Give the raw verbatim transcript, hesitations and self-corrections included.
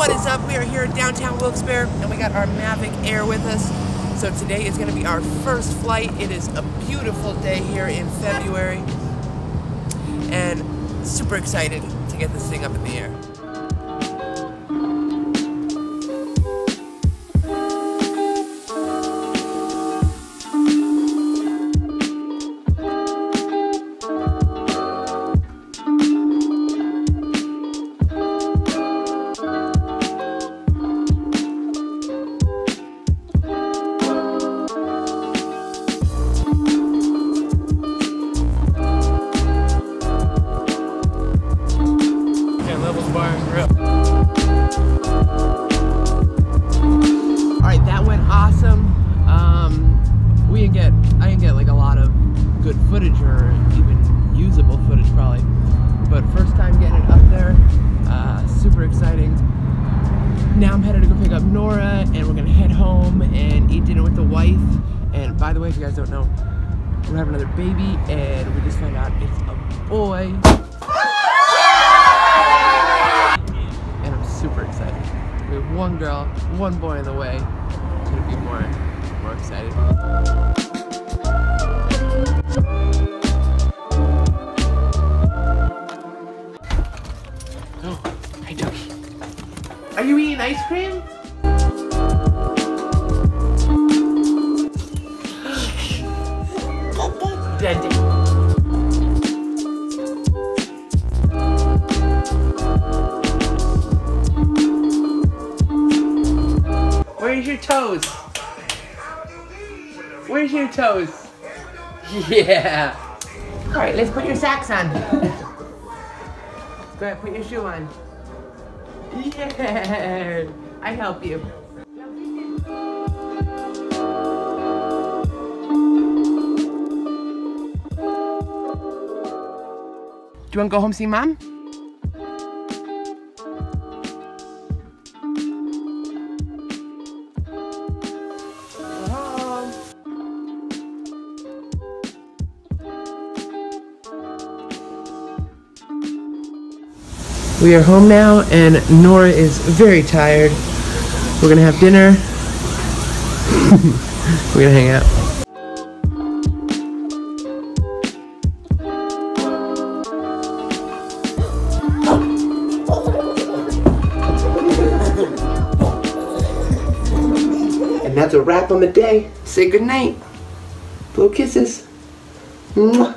What is up? We are here in downtown Wilkes-Barre and we got our Mavic Air with us. So today is going to be our first flight. It is a beautiful day here in February and super excited to get this thing up in the air. Alright, that went awesome. Um, we didn't get, I didn't get like a lot of good footage or even usable footage probably. But first time getting it up there, uh, super exciting. Now I'm headed to go pick up Nora and we're gonna head home and eat dinner with the wife. And by the way, if you guys don't know, we're having another baby and we just found out it's a boy. Super excited. We have one girl, one boy in the way. It's gonna be more, more excited. Oh, hi Toki. Are you eating ice cream? Daddy. Where's your toes? Where's your toes? Yeah. All right, let's put your socks on. Go ahead, put your shoe on. Yeah. I help you. Do you want to go home see Mom? We are home now and Nora is very tired. We're gonna have dinner. We're gonna hang out. And that's a wrap on the day. Say goodnight. Blow kisses. Mwah.